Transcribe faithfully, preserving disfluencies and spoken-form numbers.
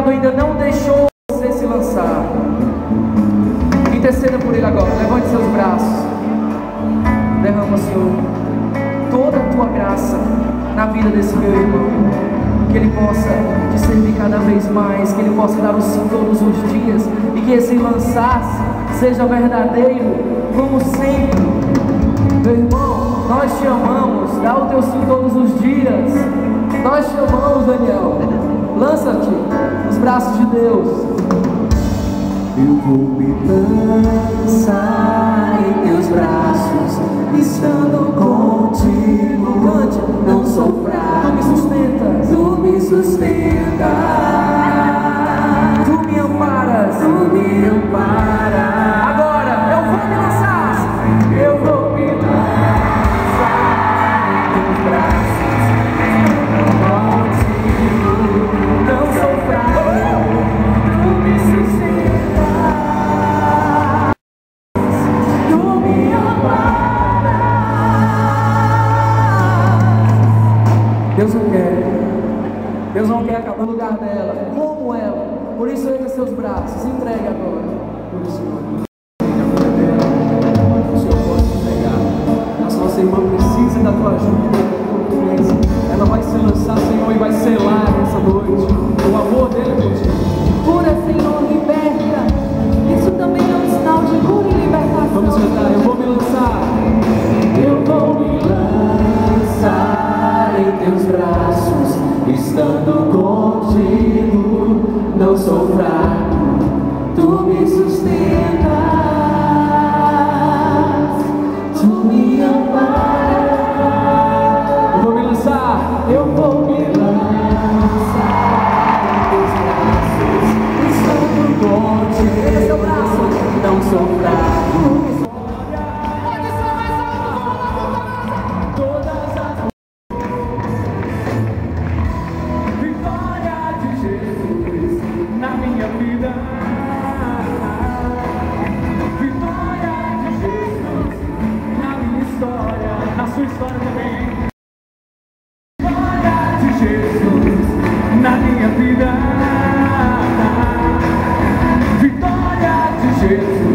pecado ainda não deixou você se lançar. Interceda por ele agora. Levante seus braços. Derrama, Senhor, toda a tua graça na vida desse meu irmão. Que ele possa te servir cada vez mais, que ele possa dar o sim todos os dias, e que esse lançar-se seja verdadeiro, como sempre. Meu irmão, nós te amamos, dá o teu sim todos os dias. Nós te amamos, Daniel. Lança-te nos braços de Deus. Eu vou me lançar em teus braços, estando contigo. Cante, não sou fraco, tu me sustentas, tu me sustentas, tu me amparas, tu me amparas. Agora eu vou me lançar, eu vou me lançar em teus braços, contigo, não sou fraco, tu me sustentas, tu me amparas. Deus não quer, Deus não quer acabar no lugar dela, como ela. Por isso erga seus braços, entregue agora. Por isso, Senhor, o Senhor pode te entregar. Nossa, nossa irmã precisa da tua ajuda, da tua influência. Ela vai se lançar, Senhor, e vai selar essa noite o amor dele contigo. Cura, Senhor, liberta. Isso também é um sinal de cura e libertação. Vamos cantar, eu vou me lançar. Eu vou me lançar em teus braços, estando contigo, não sou fraco, tu me sustentas, tu me amparas. Eu vou me lançar, eu vou me lançar em teus braços, estando contigo, não sou fraco. Vitória de Jesus